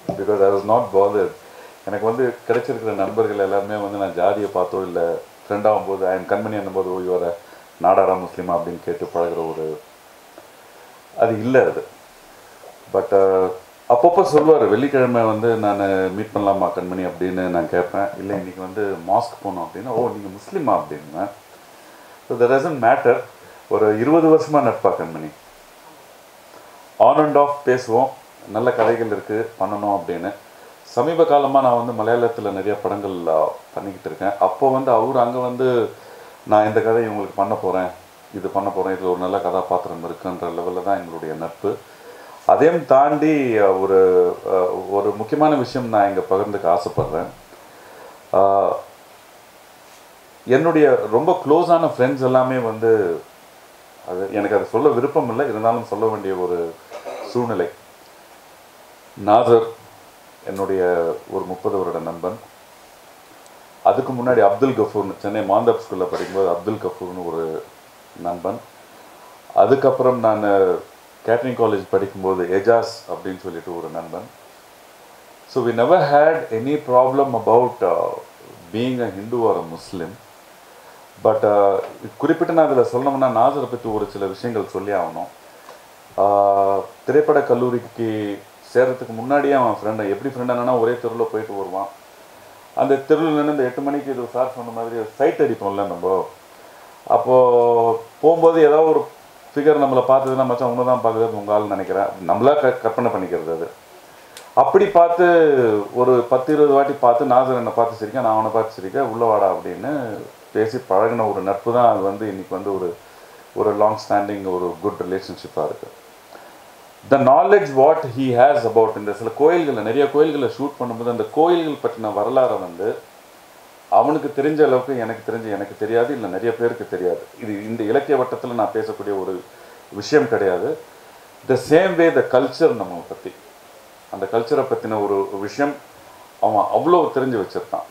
Because I was not bothered. எனக்கு வந்து கிடைச்சிருக்கிற நண்பர்கள் எல்லாருமே வந்து நான் ஜாதியை பார்த்தோ இல்லை ஃப்ரெண்டாகும் போது ஐ எம் கண்மணி என்னும்போது இவரை நாடாரா முஸ்லீமா அப்படின்னு கேட்டு பழகிற ஒரு அது இல்லை அது. பட் அப்பப்போ சொல்லுவார், வெள்ளிக்கிழமை வந்து நான் மீட் பண்ணலாமா கண்மணி அப்படின்னு நான் கேட்பேன். இல்லை இன்றைக்கி வந்து மாஸ்க் போகணும் அப்படின்னா, ஓ நீங்கள் முஸ்லீமா அப்படின்னா. So that doesn't matter. ஒரு 20 வருஷமாக நட்பா கண்மணி, ஆன் அண்ட் ஆஃப் பேசுவோம், நல்ல கதைகள் இருக்குது பண்ணணும் அப்படின்னு. சமீப காலமாக நான் வந்து மலையாளத்தில் நிறைய படங்கள் பண்ணிக்கிட்டு இருக்கேன். அப்போ வந்து அவர் அங்கே வந்து நான் இந்த கதை இவங்களுக்கு பண்ண போகிறேன், இது பண்ண போகிறேன், இது ஒரு நல்ல கதாபாத்திரம் இருக்குன்ற லெவலில் தான் எங்களுடைய நட்பு. அதையும் தாண்டி ஒரு முக்கியமான விஷயம் நான் இங்கே பகிர்ந்துக்க ஆசைப்பட்றேன். என்னுடைய ரொம்ப க்ளோஸான ஃப்ரெண்ட்ஸ் எல்லாமே வந்து அது எனக்கு அதை சொல்ல விருப்பம் இல்லை, இருந்தாலும் சொல்ல வேண்டிய ஒரு சூழ்நிலை. நாசர் என்னுடைய ஒரு 30 வருட நண்பன். அதுக்கு முன்னாடி அப்துல் கஃபூர்னு சென்னை மாந்தப் ஸ்கூலில் படிக்கும்போது அப்துல் கஃபூர்னு ஒரு நண்பன். அதுக்கப்புறம் நான் கேட்ரிங் காலேஜ் படிக்கும்போது எஜாஸ் அப்படின்னு சொல்லிட்டு ஒரு நண்பன். So we never had any problem about being a Hindu or a Muslim. But குறிப்பிட்டு நான் அதில் சொல்லணும்னா நாசரை பற்றி ஒரு சில விஷயங்கள் சொல்லி ஆகணும். திரைப்பட கல்லூரிக்கு சேர்கிறதுக்கு முன்னாடியே அவன் ஃப்ரெண்டை எப்படி ஃப்ரெண்டானா ஒரே தெருவில் போயிட்டு வருவான். அந்த தெருவில் நின்று இந்த 8 மணிக்கு இது சார் சொன்ன மாதிரி சைட் அடிப்போம்ல நம்ம. அப்போது போகும்போது ஏதாவது ஒரு ஃபிகர் நம்மளை பார்த்ததுன்னா மச்சான் உன்னை தான் பார்க்குறது உங்கள் ஆள் நினைக்கிறேன், நம்மளா கற்பனை பண்ணிக்கிறது அது. அப்படி பார்த்து ஒரு 10-20 வாட்டி பார்த்து நாசர் என்னை பார்த்து சிரிக்க, நான் அவனை பார்த்து சிரிக்க, உள்ள வாடா அப்படின்னு பேசி பழகின ஒரு நட்பு தான் அது வந்து இன்றைக்கி வந்து ஒரு லாங் ஸ்டாண்டிங் ஒரு குட் ரிலேஷன்ஷிப்பாக இருக்குது. The knowledge what he has about இந்த சில கோயில்களில் நிறைய கோயில்களை ஷூட் பண்ணும்போது அந்த கோயில்கள் பற்றின வரலாறை வந்து அவனுக்கு தெரிஞ்ச அளவுக்கு எனக்கு தெரியாது, இல்லை நிறைய பேருக்கு தெரியாது. இது இந்த இலக்கிய வட்டத்தில் நான் பேசக்கூடிய ஒரு விஷயம் கிடையாது. The same way the culture நம்ம பற்றி அந்த கல்ச்சரை பற்றின ஒரு விஷயம் அவன் அவ்வளோ தெரிஞ்சு வச்சுருக்கான்.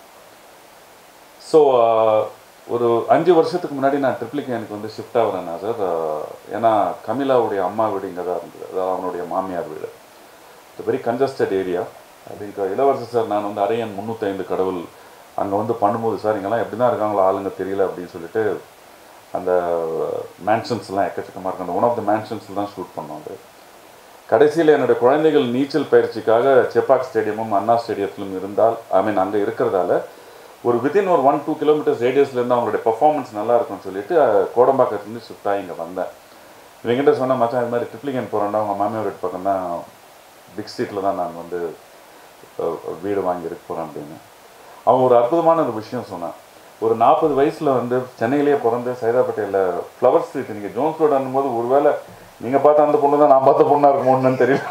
ஸோ ஒரு 5 வருஷத்துக்கு முன்னாடி நான் ட்ரிப்ளிகே எனக்கு வந்து ஷிஃப்ட் ஆகிறேன் சார். ஏன்னா கமிலாவுடைய அம்மா வீடு இங்கே தான் இருந்தது, அதாவது அவனுடைய மாமியார் வீடு. It's very congested area. I think இளவரசர் சார் நான் வந்து அரையன் 305 கடவுள் அங்கே வந்து பண்ணும்போது சார் இங்கெல்லாம் எப்படி தான் இருக்காங்களோ ஆளுங்க தெரியல அப்படின்னு சொல்லிட்டு அந்த மேன்ஷன்ஸ்லாம் எக்கச்சக்கமாக இருக்கு. அந்த ஒன் ஆஃப் த மேன்ஷன்ஸில் தான் ஷூட் பண்ணோம். அது கடைசியில் என்னுடைய குழந்தைகள் நீச்சல் பயிற்சிக்காக செப்பாக் ஸ்டேடியமும் அண்ணா ஸ்டேடியத்திலும் இருந்தால் அங்கே இருக்கிறதால ஒரு வித்தின் ஒரு 1-2 கிலோமீட்டர்ஸ் ரேடியஸ்லேருந்து அவங்களுடைய பர்ஃபார்மன்ஸ் நல்லா இருக்கும்னு சொல்லிட்டு கோடம்பாக்கத்துலேருந்து ஷிஃப்ட் ஆகி இங்கே வந்தேன். இவங்கிட்ட சொன்னால் மச்சான் இது மாதிரி ட்ரிப்ளிகேன் போகிறேன்னா அவங்க மாமியார் வீட்டு பக்கம் தான் பிக் ஸ்ட்ரீட்டில் தான் நான் வந்து வீடு வாங்கி இருக்க போகிறேன் அப்படின்னு. அவன் ஒரு அற்புதமான ஒரு விஷயம் சொன்னான். ஒரு 40 வயசில் வந்து சென்னையிலேயே பிறந்து சைதாப்பேட்டையில் ஃப்ளவர் ஸ்ட்ரீட் நீங்கள் ஜோன்ஸ் ரோடு அனும்போது ஒருவேளை நீங்கள் பார்த்த அந்த பொண்ணு தான் நான் பார்த்த பொண்ணாக இருக்குமோன்னு தெரியல.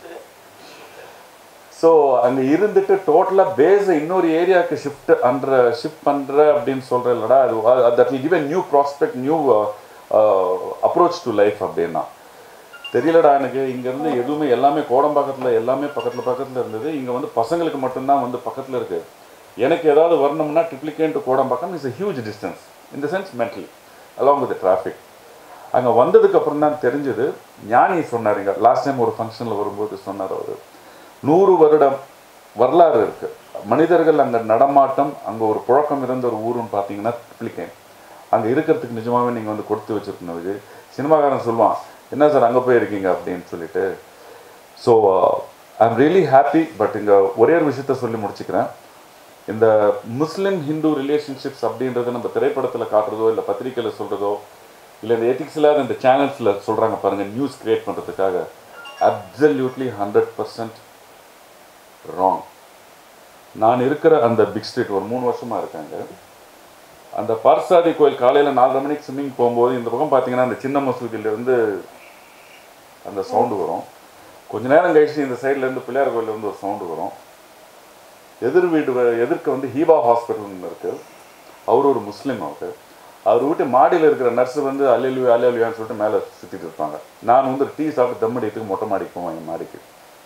ஸோ அங்கே இருந்துட்டு டோட்டலாக பேஸை இன்னொரு ஏரியாவுக்கு ஷிஃப்ட் பண்ணுற அப்படின்னு சொல்கிற இல்லடா அது that will give a new prospect, new approach to life அப்படின்னா. தெரியலடா எனக்கு இங்கேருந்து எதுவுமே எல்லாமே கோடம்பாக்கத்தில் எல்லாமே பக்கத்தில் இருந்தது. இங்கே வந்து பசங்களுக்கு மட்டும்தான் வந்து பக்கத்தில் இருக்குது. எனக்கு ஏதாவது வரணும்னா Triplicane to Kodambakkam is a huge distance in the sense mentally along with the traffic. அங்கே வந்ததுக்கப்புறம் தான் தெரிஞ்சது. ஞானி சொன்னார், இங்கே லாஸ்ட் டைம் ஒரு ஃபங்க்ஷனில் வரும்போது சொன்னார் அவர், 100 வருடம் வரலாறு இருக்குது மனிதர்கள் அங்கே நடமாட்டம், அங்கே ஒரு புழக்கம் இருந்த ஒரு ஊருன்னு பார்த்தீங்கன்னா ட்ரிப்ளிகேன். அங்கே இருக்கிறதுக்கு நிஜமாகவே நீங்கள் வந்து கொடுத்து வச்சுருக்கணும். சினிமாக்காரன் சொல்லுவான் என்ன சார் அங்கே போயிருக்கீங்க அப்படின்னு சொல்லிட்டு. So I am really happy. But இங்கே ஒரே ஒரு விஷயத்த சொல்லி முடிச்சுக்கிறேன். இந்த முஸ்லீம் ஹிந்து ரிலேஷன்ஷிப்ஸ் அப்படின்றது நம்ம திரைப்படத்தில் காட்டுறதோ இல்லை பத்திரிக்கையில் சொல்கிறதோ இல்லை இந்த எத்திக்ஸ் இல்லாத இந்த சேனல்ஸில் சொல்கிறாங்க பாருங்கள் நியூஸ் கிரியேட் பண்ணுறதுக்காக, அப்சல்யூட்லி 100% ராங். நான் இருக்கிற அந்த பிக் ஸ்ட்ரீட் ஒரு 3 வருஷமாக இருக்காங்க. அந்த பார்சாதி கோயில் காலையில் 4:30 மணிக்கு ஸ்விம்மிங் போகும்போது இந்த பக்கம் பார்த்தீங்கன்னா அந்த சின்ன மசூதியிலேருந்து அந்த சவுண்டு வரும். கொஞ்ச நேரம் கழிச்சு இந்த சைட்லேருந்து பிள்ளையார் கோயிலேருந்து ஒரு சவுண்டு வரும். எதிர்க்க வந்து ஹீபா ஹாஸ்பிட்டல்னு இருக்குது. அவர் ஒரு முஸ்லீம். அவர் வீட்டு மாடியில் இருக்கிற நர்ஸு வந்து அலையலுவான்னு சொல்லிட்டு மேலே சுற்றிட்டு இருப்பாங்க. நான் வந்து டீ சாப்பிட்டு தம்மடித்துக்கு மொட்டை மாடிக்கு போவேன் என் மாடிக்கு.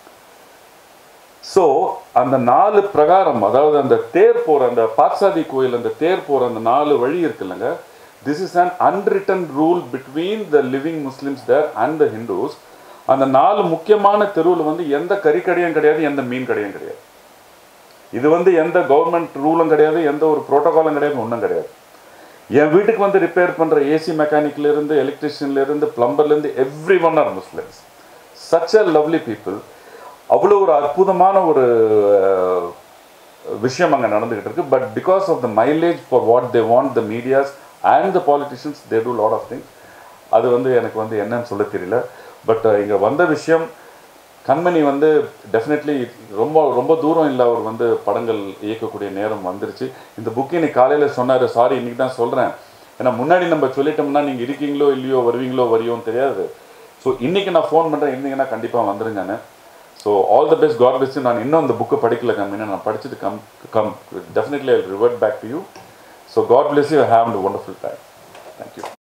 ஸோ அந்த 4 பிரகாரம், அதாவது அந்த தேர் போகிற அந்த பார்சாதி கோயில் அந்த தேர் போகிற அந்த 4 வழி இருக்குல்லங்க, this is an unwritten rule between the living Muslims there and the Hindus. அந்த 4 முக்கியமான தெருவில் வந்து எந்த கறிக்கடையும் கிடையாது, எந்த மீன் கடையும் கிடையாது. இது வந்து எந்த கவர்மெண்ட் ரூலும் கிடையாது, எந்த ஒரு ப்ரோட்டோகாலும் கிடையாது, ஒன்றும் கிடையாது. என் வீட்டுக்கு வந்து ரிப்பேர் பண்ணுற ஏசி மெக்கானிக்லேருந்து எலக்ட்ரிஷியன்லேருந்து ப்ளம்பர்லேருந்து every one are Muslims. Such a lovely people. அவ்வளோ ஒரு அற்புதமான ஒரு விஷயம் அங்கே நடந்துக்கிட்டு இருக்கு. But because of the mileage for what they want the medias and the politicians, they do lot of things. அது வந்து எனக்கு வந்து என்னன்னு சொல்ல தெரியல. பட் இங்கே வந்த விஷயம், கண்மணி வந்து டெஃபினெட்லி ரொம்ப ரொம்ப தூரம் இல்லை, அவர் வந்து படங்கள் இயக்கக்கூடிய நேரம் வந்துருச்சு. இந்த புக்கு இன்னைக்கு காலையில் சொன்னார், சாரி இன்றைக்கி தான் சொல்கிறேன், ஏன்னா முன்னாடி நம்ம சொல்லிட்டோம்னா நீங்கள் இருக்கீங்களோ இல்லையோ, வருவீங்களோ வரியோன்னு தெரியாது. ஸோ இன்றைக்கி நான் ஃபோன் பண்ணுறேன், இருந்தீங்கன்னா கண்டிப்பாக வந்துருங்கன்னு. So all the best, God bless you. நான் இன்னும் அந்த புக்கை படிக்கல கம்மின்னு, நான் படிச்சுட்டு definitely I will revert back to you. So God bless you, have a wonderful time. Thank you.